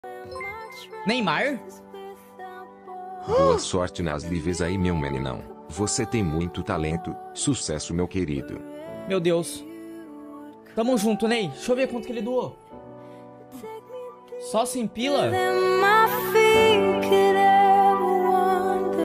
Neymar? Boa sorte nas lives aí, meu meninão. Você tem muito talento. Sucesso, meu querido. Meu Deus. Tamo junto, Ney. Deixa eu ver quanto que ele doou. Só 100 pila?